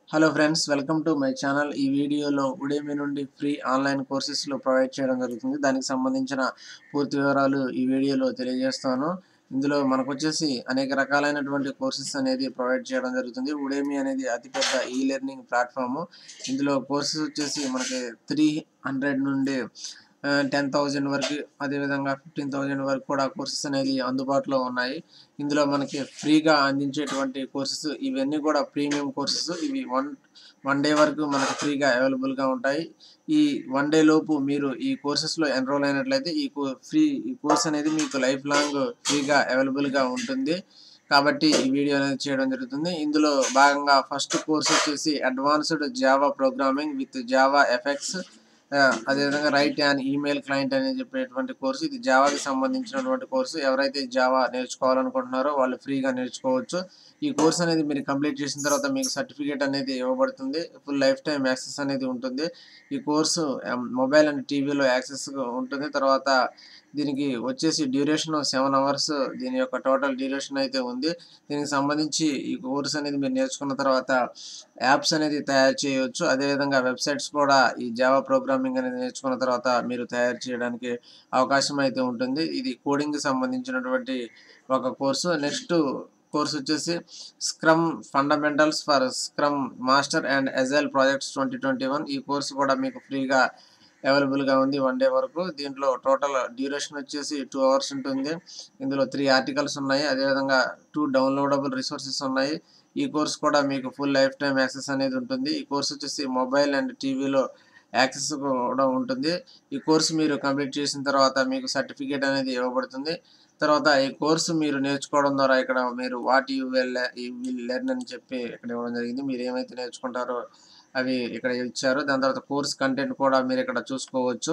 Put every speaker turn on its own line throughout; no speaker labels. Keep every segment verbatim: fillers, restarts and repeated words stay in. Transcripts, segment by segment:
Hello friends, welcome to my channel. ఈ వీడియోలో ఉడేమి నుండి ఫ్రీ ఆన్లైన్ కోర్సెస్‌లో ప్రొవైడ్ చేయడం జరుగుతుంది. దానికి సంబంధించిన పూర్తి వివరాలు ఈ వీడియోలో తెలియజేస్తాను. ఇందులో మనకొచ్చేసి అనేక రకాలైనటువంటి కోర్సెస్ అనేది ప్రొవైడ్ చేయడం జరుగుతుంది. ఉడేమి అనేది అతిపెద్ద ఈ లెర్నింగ్ ప్లాట్‌ఫాము. ఇందులో కోర్సెస్ వచ్చేసి మనకి మూడు వందల నుండి ఆహ్, పది వేల వరకు, అదేవిధంగా పదిహేను వేల వరకు కూడా కోర్సెస్ అనేది అందుబాటులో ఉన్నాయి. ఇందులో మనకి ఫ్రీగా అందించేటువంటి కోర్సెస్ ఇవన్నీ కూడా ప్రీమియం కోర్సెస్. ఇవి వన్ వన్ డే వరకు మనకు ఫ్రీగా అవైలబుల్‌గా ఉంటాయి. ఈ వన్ డే లోపు మీరు ఈ కోర్సెస్‌లో ఎన్రోల్ అయినట్లయితే ఈ కో ఫ్రీ ఈ కోర్స్ అనేది మీకు లైఫ్ లాంగ్ ఫ్రీగా అవైలబుల్‌గా ఉంటుంది. కాబట్టి ఈ వీడియో అనేది చేయడం జరుగుతుంది. ఇందులో భాగంగా ఫస్ట్ కోర్స్ వచ్చేసి advanced Java programming with Java effects, ah, అదేవిధంగా రైట్ యాన్ ఈమెయిల్ క్లయింట్ అని చెప్పేటువంటి కోర్సు. ఇది జావాకి సంబంధించినటువంటి కోర్సు. ఎవరైతే జావా నేర్చుకోవాలనుకుంటున్నారో వాళ్ళు ఫ్రీగా నేర్చుకోవచ్చు. ఈ కోర్స్ అనేది మీరు కంప్లీట్ చేసిన తర్వాత మీకు సర్టిఫికేట్ అనేది ఇవ్వబడుతుంది. ఫుల్ లైఫ్ టైమ్ యాక్సెస్ అనేది ఉంటుంది. ఈ కోర్సు ఆహ్, మొబైల్ అండ్ టీవీలో యాక్సెస్ ఉంటుంది. తర్వాత దీనికి వచ్చేసి డ్యూరేషన్ సెవెన్ అవర్స్ దీని యొక్క టోటల్ డ్యూరేషన్ అయితే ఉంది. దీనికి సంబంధించి ఈ కోర్స్ అనేది మీరు నేర్చుకున్న తర్వాత యాప్స్ అనేది తయారు చేయవచ్చు. అదేవిధంగా వెబ్‌సైట్స్ కూడా ఈ జావా ప్రోగ్రామింగ్ అనేది నేర్చుకున్న తర్వాత మీరు తయారు చేయడానికి అవకాశం అయితే ఉంటుంది. ఇది కోడింగ్‌కి సంబంధించినటువంటి ఒక కోర్సు. నెక్స్ట్ కోర్స్ వచ్చేసి scrum fundamentals for scrum master and agile projects twenty twenty one. ఈ కోర్సు కూడా మీకు ఫ్రీగా అవైలబుల్‌గా ఉంది వన్ డే వరకు. దీంట్లో టోటల్ డ్యూరేషన్ వచ్చేసి టూ అవర్స్ ఉంటుంది. ఇందులో త్రీ ఆర్టికల్స్ ఉన్నాయి. అదేవిధంగా టూ డౌన్లోడబుల్ రిసోర్సెస్ ఉన్నాయి. ఈ కోర్స్ కూడా మీకు ఫుల్ లైఫ్ టైమ్ యాక్సెస్ అనేది ఉంటుంది. ఈ కోర్స్ వచ్చేసి మొబైల్ అండ్ టీవీలో యాక్సెస్ కూడా ఉంటుంది. ఈ కోర్స్ మీరు కంప్లీట్ చేసిన తర్వాత మీకు సర్టిఫికేట్ అనేది ఇవ్వబడుతుంది. తర్వాత ఈ కోర్సు మీరు నేర్చుకోవడం ద్వారా ఇక్కడ మీరు what you will you will learn అని చెప్పి ఇక్కడ ఇవ్వడం జరిగింది. మీరు ఏమైతే నేర్చుకుంటారో అవి ఇక్కడ ఇచ్చారు. దాని తర్వాత కోర్స్ కంటెంట్ కూడా మీరు ఇక్కడ చూసుకోవచ్చు.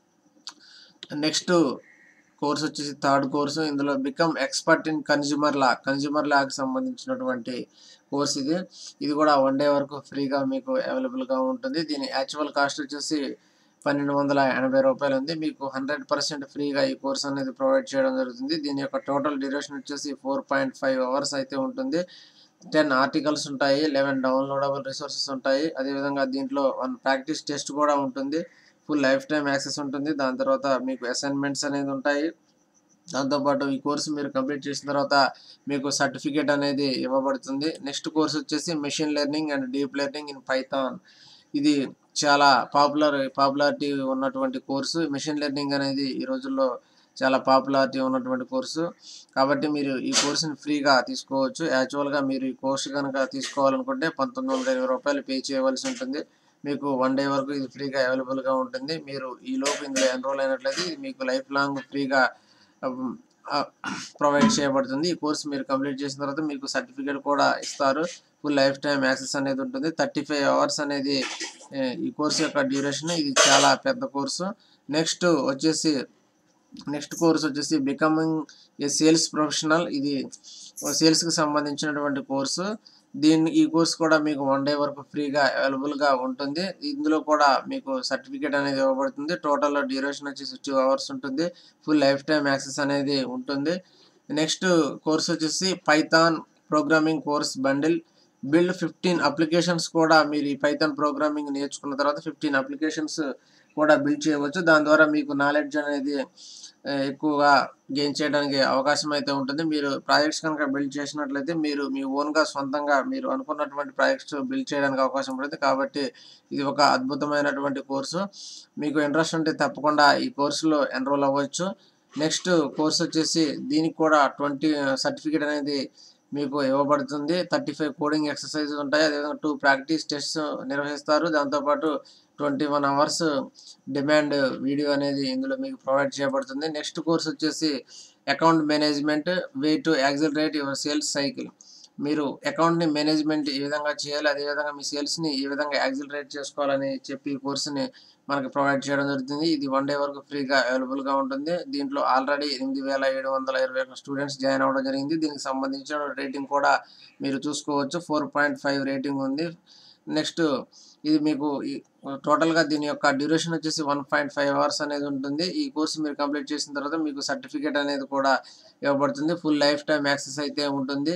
నెక్స్ట్ కోర్స్ వచ్చేసి థర్డ్ కోర్సు. ఇందులో become expert in consumer law consumer లాకి సంబంధించినటువంటి కోర్స్ ఇది. ఇది కూడా వన్ డే వరకు ఫ్రీగా మీకు అవైలబుల్‌గా ఉంటుంది. దీని యాక్చువల్ కాస్ట్ వచ్చేసి పన్నెండు వందల ఎనభై రూపాయలు ఉంది. మీకు హండ్రెడ్ పర్సెంట్ ఫ్రీగా ఈ కోర్స్ అనేది ప్రొవైడ్ చేయడం జరుగుతుంది. దీని యొక్క టోటల్ డ్యూరేషన్ వచ్చేసి ఫోర్ పాయింట్ ఫైవ్ అవర్స్ అయితే ఉంటుంది. టెన్ ఆర్టికల్స్ ఉంటాయి. లెవెన్ డౌన్లోడబుల్ రిసోర్సెస్ ఉంటాయి. అదేవిధంగా దీంట్లో వన్ ప్రాక్టీస్ టెస్ట్ కూడా ఉంటుంది. ఫుల్ లైఫ్ టైమ్ యాక్సెస్ ఉంటుంది. దాని తర్వాత మీకు అసైన్‌మెంట్స్ అనేది ఉంటాయి. దాంతోపాటు ఈ కోర్స్ మీరు కంప్లీట్ చేసిన తర్వాత మీకు సర్టిఫికేట్ అనేది ఇవ్వబడుతుంది. నెక్స్ట్ కోర్స్ వచ్చేసి machine learning and deep learning in Python. ఇది చాలా పాపులర్ పాపులారిటీ ఉన్నటువంటి కోర్సు. మెషిన్ లెర్నింగ్ అనేది ఈ రోజుల్లో చాలా పాపులారిటీ ఉన్నటువంటి కోర్సు. కాబట్టి మీరు ఈ కోర్స్‌ని ఫ్రీగా తీసుకోవచ్చు. యాక్చువల్‌గా మీరు ఈ కోర్స్ గనుక తీసుకోవాలనుకుంటే పంతొమ్మిది వందల ఇరవై రూపాయలు పే చేయవలసి ఉంటుంది. మీకు వన్ డే వరకు ఇది ఫ్రీగా అవైలబుల్‌గా ఉంటుంది. మీరు ఈలోపు ఇందులో ఎన్రోల్ అయినట్లయితే ఇది మీకు లైఫ్ లాంగ్ ఫ్రీగా హ్మ్. ఆహ్, ప్రొవైడ్ చేయబడుతుంది. ఈ కోర్స్ మీరు కంప్లీట్ చేసిన తర్వాత మీకు సర్టిఫికేట్ కూడా ఇస్తారు. ఫుల్ లైఫ్ టైమ్ యాక్సెస్ అనేది ఉంటుంది. థర్టీ ఫైవ్ అవర్స్ అనేది ఆహ్, ఈ కోర్స్ యొక్క డ్యూరేషన్. ఇది చాలా పెద్ద కోర్సు. నెక్స్ట్ వచ్చేసి నెక్స్ట్ కోర్స్ వచ్చేసి బికమింగ్ ఏ సేల్స్ ప్రొఫెషనల్. ఇది సేల్స్‌కి సంబంధించినటువంటి కోర్సు. దీన్ని ఈ కోర్స్ కూడా మీకు వన్ డే వరకు ఫ్రీగా అవైలబుల్‌గా ఉంటుంది. ఇందులో కూడా మీకు సర్టిఫికేట్ అనేది ఇవ్వబడుతుంది. టోటల్ డ్యూరేషన్ వచ్చేసి టూ అవర్స్ ఉంటుంది. ఫుల్ లైఫ్ టైమ్ యాక్సెస్ అనేది ఉంటుంది. నెక్స్ట్ కోర్స్ వచ్చేసి Python programming course bundle. Build fifteen applications కూడా మీరు ఈ పైథాన్ ప్రోగ్రామింగ్ నేర్చుకున్న తర్వాత ఫిఫ్టీన్ అప్లికేషన్స్ కూడా బిల్డ్ చేయవచ్చు. దాని ద్వారా మీకు నాలెడ్జ్ అనేది ఆహ్, ఎక్కువగా గెయిన్ చేయడానికి అవకాశం అయితే ఉంటుంది. మీరు ప్రాజెక్ట్స్ కనుక బిల్డ్ చేసినట్లయితే మీరు మీ ఓన్‌గా సొంతంగా మీరు అనుకున్నటువంటి ప్రాజెక్ట్స్ బిల్డ్ చేయడానికి అవకాశం ఉంటుంది. కాబట్టి ఇది ఒక అద్భుతమైనటువంటి కోర్సు. మీకు ఇంట్రెస్ట్ ఉంటే తప్పకుండా ఈ కోర్సులో ఎన్రోల్ అవ్వచ్చు. నెక్స్ట్ కోర్స్ వచ్చేసి దీనికి కూడా ట్వంటీ సర్టిఫికేట్ అనేది మీకు ఇవ్వబడుతుంది. థర్టీ ఫైవ్ కోడింగ్ ఎక్సర్‌సైజెస్ ఉంటాయి. అదేవిధంగా టూ ప్రాక్టీస్ టెస్ట్స్ నిర్వహిస్తారు. దాంతోపాటు twenty one hours demand video అనేది ఇందులో మీకు ప్రొవైడ్ చేయబడుతుంది. నెక్స్ట్ కోర్స్ వచ్చేసి account management way to accelerate your sales cycle. మీరు అకౌంట్‌ని మేనేజ్మెంట్ ఏ విధంగా చేయాలి, అదేవిధంగా మీ సేల్స్‌ని ఏ విధంగా యాక్సిలరేట్ చేసుకోవాలని చెప్పి ఈ కోర్స్‌ని మనకు ప్రొవైడ్ చేయడం జరుగుతుంది. ఇది వన్ డే వరకు ఫ్రీగా అవైలబుల్‌గా ఉంటుంది. దీంట్లో ఆల్రెడీ ఎనిమిది వేల ఏడు వందల ఇరవై ఒక్క స్టూడెంట్స్ జాయిన్ అవ్వడం జరిగింది. దీనికి సంబంధించిన రేటింగ్ కూడా మీరు చూసుకోవచ్చు. ఫోర్ పాయింట్ ఫైవ్ రేటింగ్ ఉంది. నెక్స్ట్ ఇది మీకు ఈ టోటల్‌గా దీని యొక్క డ్యూరేషన్ వచ్చేసి వన్ పాయింట్ ఫైవ్ అవర్స్ అనేది ఉంటుంది. ఈ కోర్స్ మీరు కంప్లీట్ చేసిన తర్వాత మీకు సర్టిఫికేట్ అనేది కూడా ఇవ్వబడుతుంది. ఫుల్ లైఫ్ టైమ్ యాక్సెస్ అయితే ఉంటుంది.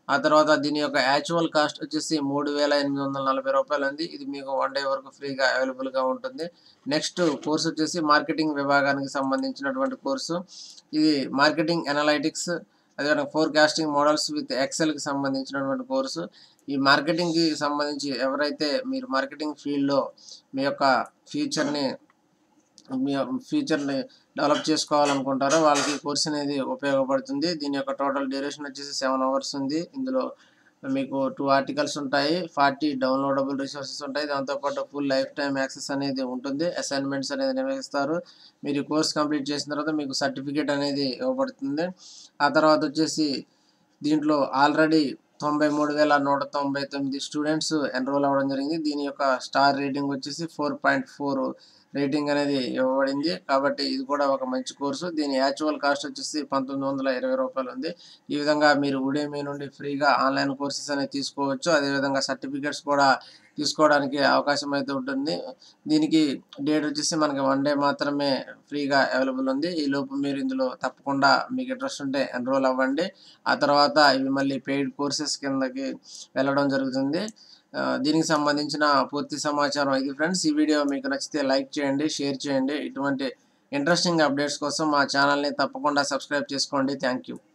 ఆ తర్వాత దీని యొక్క యాక్చువల్ కాస్ట్ వచ్చేసి మూడు వేల ఎనిమిది వందల నలభై రూపాయలు ఉంది. ఇది మీకు వన్ డే వరకు ఫ్రీగా అవైలబుల్‌గా ఉంటుంది. నెక్స్ట్ కోర్స్ వచ్చేసి మార్కెటింగ్ విభాగానికి సంబంధించినటువంటి కోర్సు. ఇది మార్కెటింగ్ అనలైటిక్స్ అదేవిధంగా ఫోర్‌కాస్టింగ్ మోడల్స్ విత్ ఎక్సెల్‌కి సంబంధించినటువంటి కోర్సు. ఈ మార్కెటింగ్‌కి సంబంధించి ఎవరైతే మీరు మార్కెటింగ్ ఫీల్డ్‌లో మీ యొక్క ఫ్యూచర్‌ని మీ ఫ్యూచర్‌ని డెవలప్ చేసుకోవాలనుకుంటారో వాళ్ళకి ఈ కోర్స్ అనేది ఉపయోగపడుతుంది. దీని యొక్క టోటల్ డ్యూరేషన్ వచ్చేసి సెవెన్ అవర్స్ ఉంది. ఇందులో మీకు టూ ఆర్టికల్స్ ఉంటాయి. ఫార్టీ డౌన్‌లోడబుల్ రిసోర్సెస్ ఉంటాయి. దాంతో పాటు ఫుల్ లైఫ్ టైమ్ యాక్సెస్ అనేది ఉంటుంది. అసైన్‌మెంట్స్ అనేది నిర్వహిస్తారు. మీరు ఈ కోర్స్ కంప్లీట్ చేసిన తర్వాత మీకు సర్టిఫికేట్ అనేది ఇవ్వబడుతుంది. ఆ తర్వాత వచ్చేసి దీంట్లో ఆల్రెడీ తొంభై మూడు వేల నూట తొంభై తొమ్మిది స్టూడెంట్స్ ఎన్రోల్ అవ్వడం జరిగింది. దీని యొక్క స్టార్ రేటింగ్ వచ్చేసి ఫోర్ పాయింట్ ఫోర్ రేటింగ్ అనేది ఇవ్వబడింది. కాబట్టి ఇది కూడా ఒక మంచి కోర్సు. దీని యాక్చువల్ కాస్ట్ వచ్చేసి పంతొమ్మిది వందల ఇరవై రూపాయలు ఉంది. ఈ విధంగా మీరు ఉడేమి నుండి ఫ్రీగా ఆన్‌లైన్ కోర్సెస్ అనేవి తీసుకోవచ్చు. అదేవిధంగా సర్టిఫికేట్స్ కూడా తీసుకోవడానికి అవకాశం అయితే ఉంటుంది. దీనికి డేట్ వచ్చేసి మనకి వన్ డే మాత్రమే ఫ్రీగా అవైలబుల్ ఉంది. ఈలోపు మీరు ఇందులో తప్పకుండా మీకు ఇంట్రెస్ట్ ఉంటే ఎన్రోల్ అవ్వండి. ఆ తర్వాత ఇవి మళ్ళీ పెయిడ్ కోర్సెస్ కిందకి వెళ్ళడం జరుగుతుంది. ఆహ్, దీనికి సంబంధించిన పూర్తి సమాచారం ఇది ఫ్రెండ్స్. ఈ వీడియో మీకు నచ్చితే లైక్ చేయండి, షేర్ చేయండి. ఇటువంటి ఇంట్రెస్టింగ్ అప్డేట్స్ కోసం మా ఛానల్‌ని తప్పకుండా సబ్స్క్రైబ్ చేసుకోండి. Thank you.